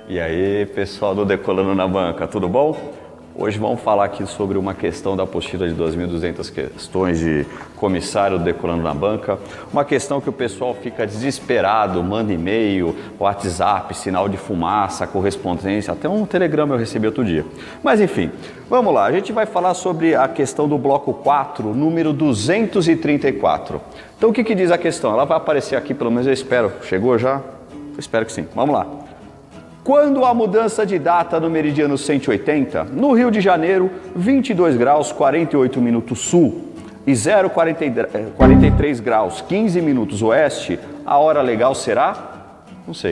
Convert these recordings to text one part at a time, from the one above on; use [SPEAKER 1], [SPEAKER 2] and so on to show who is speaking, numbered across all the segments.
[SPEAKER 1] E aí, pessoal do Decolando na Banca, tudo bom? Hoje vamos falar aqui sobre uma questão da apostila de 2.200 questões de comissário do Decolando na Banca. Uma questão que o pessoal fica desesperado, manda e-mail, WhatsApp, sinal de fumaça, correspondência, até um telegrama eu recebi outro dia. Mas enfim, vamos lá, a gente vai falar sobre a questão do bloco 4, número 234. Então o que diz a questão? Ela vai aparecer aqui, pelo menos eu espero. Chegou já? Eu espero que sim. Vamos lá. Quando a mudança de data no meridiano 180, no Rio de Janeiro, 22 graus 48 minutos sul e 0,43 graus 15 minutos oeste, a hora legal será? Não sei.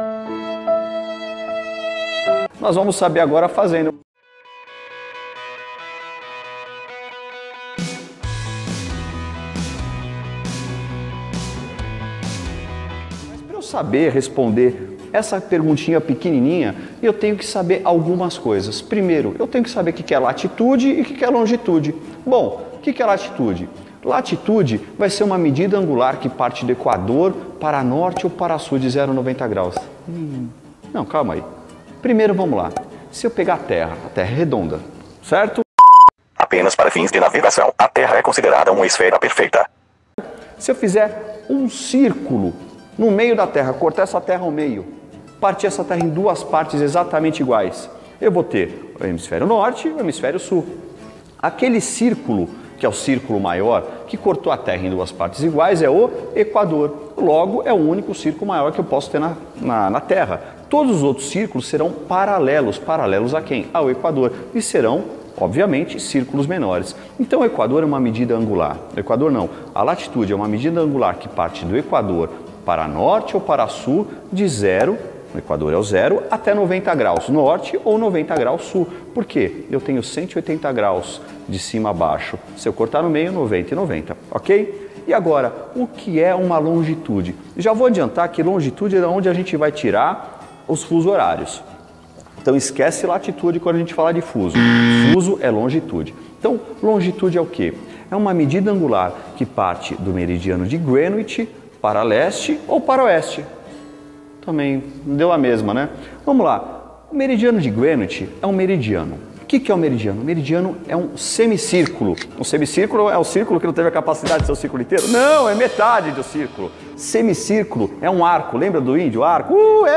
[SPEAKER 1] Nós vamos saber agora fazendo. Mas para eu saber responder essa perguntinha pequenininha, eu tenho que saber algumas coisas. Primeiro, eu tenho que saber o que é latitude e o que é longitude. Bom, o que é latitude? Latitude vai ser uma medida angular que parte do Equador para norte ou para sul de 0,90 graus. Não, calma aí. Primeiro, vamos lá. Se eu pegar a Terra é redonda, certo?
[SPEAKER 2] Apenas para fins de navegação, a Terra é considerada uma esfera perfeita.
[SPEAKER 1] Se eu fizer um círculo no meio da Terra, cortar essa Terra ao meio, partir essa Terra em duas partes exatamente iguais, eu vou ter o hemisfério norte e o hemisfério sul. Aquele círculo, que é o círculo maior, que cortou a Terra em duas partes iguais, é o Equador. Logo, é o único círculo maior que eu posso ter na Terra. Todos os outros círculos serão paralelos. Paralelos a quem? Ao Equador. E serão, obviamente, círculos menores. Então, o Equador é uma medida angular. O Equador não. A latitude é uma medida angular que parte do Equador para norte ou para sul de 0, no Equador é o 0, até 90 graus norte ou 90 graus sul. Por quê? Eu tenho 180 graus de cima a baixo. Se eu cortar no meio, 90 e 90, ok? E agora, o que é uma longitude? Já vou adiantar que longitude é onde a gente vai tirar os fusos horários. Então esquece latitude quando a gente fala de fuso. Fuso é longitude. Então, longitude é o quê? É uma medida angular que parte do meridiano de Greenwich para leste ou para oeste. Também deu a mesma, né? Vamos lá. O meridiano de Greenwich é um meridiano. O que é um meridiano? O meridiano é um semicírculo. Um semicírculo é o círculo que não teve a capacidade de ser o círculo inteiro? Não, é metade do círculo. Semicírculo é um arco. Lembra do índio? Arco.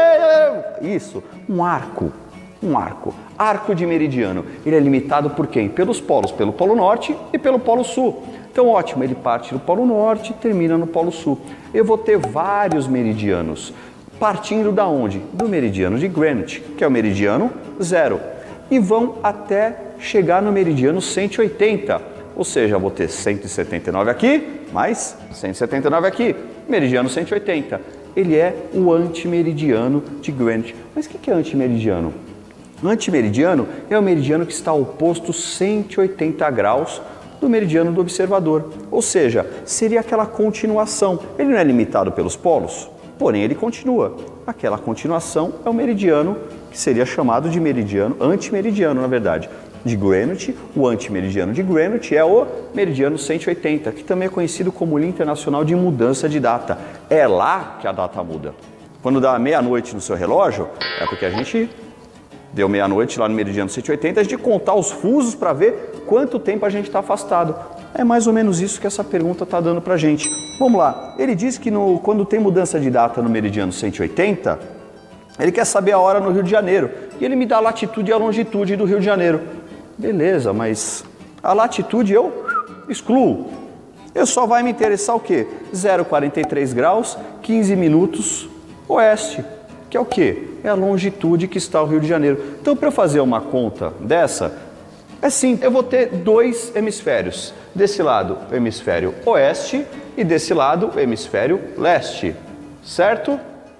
[SPEAKER 1] Isso, um arco. Um arco. Arco de meridiano. Ele é limitado por quem? Pelos polos. Pelo polo norte e pelo polo sul. Então, ótimo, ele parte do polo norte e termina no polo sul. Eu vou ter vários meridianos. Partindo da onde? Do meridiano de Greenwich, que é o meridiano 0. E vão até chegar no meridiano 180. Ou seja, eu vou ter 179 aqui, mais 179 aqui. Meridiano 180. Ele é o antimeridiano de Greenwich. Mas o que é antimeridiano? Antimeridiano é o meridiano que está oposto 180 graus do meridiano do observador. Ou seja, seria aquela continuação. Ele não é limitado pelos polos? Porém, ele continua. Aquela continuação é o meridiano, que seria chamado de meridiano, antimeridiano, na verdade, de Greenwich. O antimeridiano de Greenwich é o meridiano 180, que também é conhecido como linha internacional de mudança de data. É lá que a data muda. Quando dá meia-noite no seu relógio, é porque a gente deu meia-noite lá no meridiano 180, a gente contar os fusos para ver quanto tempo a gente está afastado. É mais ou menos isso que essa pergunta está dando para a gente. Vamos lá. Ele diz que quando tem mudança de data no meridiano 180, ele quer saber a hora no Rio de Janeiro. E ele me dá a latitude e a longitude do Rio de Janeiro. Beleza, mas a latitude eu excluo. Eu só vai me interessar o quê? 0,43 graus, 15 minutos oeste. Que é o quê? É a longitude que está o Rio de Janeiro. Então, para eu fazer uma conta dessa, é simples. Eu vou ter dois hemisférios. Desse lado, o hemisfério oeste e desse lado, o hemisfério leste. Certo?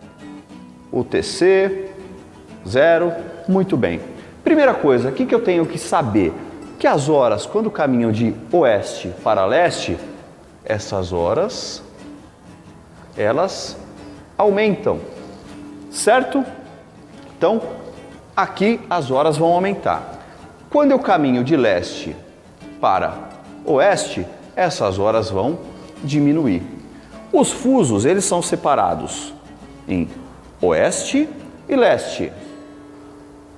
[SPEAKER 1] UTC, 0. Muito bem. Primeira coisa, o que eu tenho que saber? Que as horas, quando caminham de oeste para leste, essas horas, elas aumentam. Certo? Então, aqui as horas vão aumentar. Quando eu caminho de leste para oeste, essas horas vão diminuir. Os fusos, eles são separados em oeste e leste.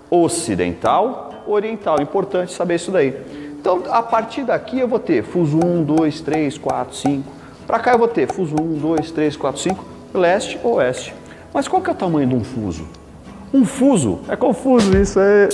[SPEAKER 1] ocidental, oriental. Importante saber isso daí. Então, a partir daqui eu vou ter fuso 1, 2, 3, 4, 5. Para cá eu vou ter fuso 1, 2, 3, 4, 5, leste, oeste. Mas qual que é o tamanho de um fuso? Um fuso, é confuso isso aí.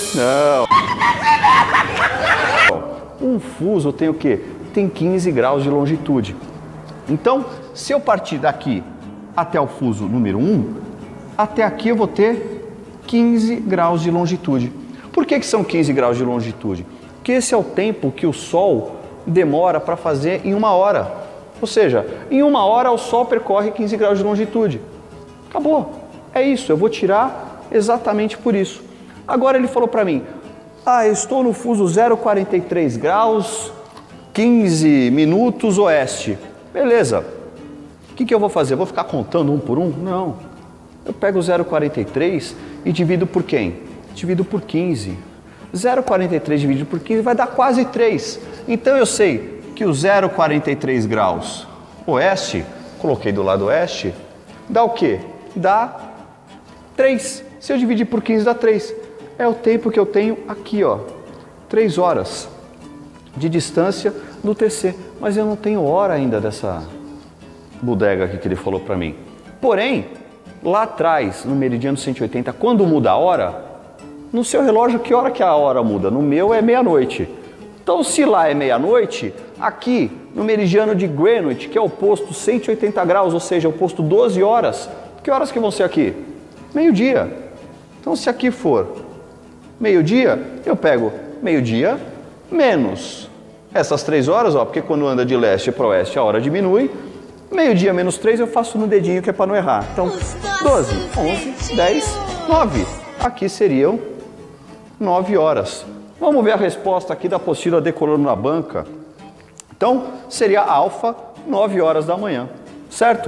[SPEAKER 1] Não. Um fuso tem o quê? Tem 15 graus de longitude. Então, se eu partir daqui até o fuso número 1, até aqui eu vou ter 15 graus de longitude. Por que são 15 graus de longitude? Porque esse é o tempo que o Sol demora para fazer em 1 hora. Ou seja, em 1 hora o Sol percorre 15 graus de longitude. Acabou. É isso, eu vou tirar exatamente por isso. Agora ele falou para mim, eu estou no fuso 0,43 graus, 15 minutos oeste. Beleza. O que eu vou fazer? Eu vou ficar contando um por um? Não. Eu pego o 0,43 e divido por quem? Divido por 15. 0,43 dividido por 15 vai dar quase 3. Então eu sei que o 0,43 graus oeste, coloquei do lado oeste, dá o quê? Dá 3. Se eu dividir por 15 dá 3. É o tempo que eu tenho aqui, ó. 3 horas de distância no TC. Mas eu não tenho hora ainda dessa bodega aqui que ele falou para mim. Porém, lá atrás, no meridiano 180, quando muda a hora, no seu relógio, que hora que a hora muda? No meu é meia-noite. Então, se lá é meia-noite, aqui no meridiano de Greenwich, que é o posto 180 graus, ou seja, o posto 12 horas, que horas que vão ser aqui? Meio-dia. Então, se aqui for meio-dia, eu pego meio-dia menos essas 3 horas, ó, porque quando anda de leste para oeste a hora diminui. Meio-dia menos 3 eu faço no dedinho que é para não errar. Então, 12, 11, 10, 9. Aqui seriam 9 horas. Vamos ver a resposta aqui da apostila decorando na banca. Então, seria alfa, 9 horas da manhã, certo?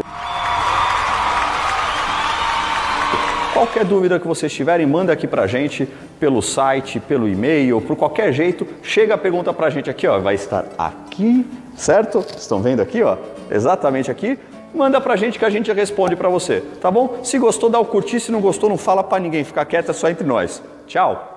[SPEAKER 1] Qualquer dúvida que vocês tiverem, manda aqui pra gente pelo site, pelo e-mail, por qualquer jeito. Chega a pergunta pra gente aqui, ó, vai estar aqui, certo? Estão vendo aqui, ó? Exatamente aqui. Manda pra gente que a gente responde pra você, tá bom? Se gostou, dá o curtir, se não gostou, não fala pra ninguém, fica quieto, é só entre nós. Tchau!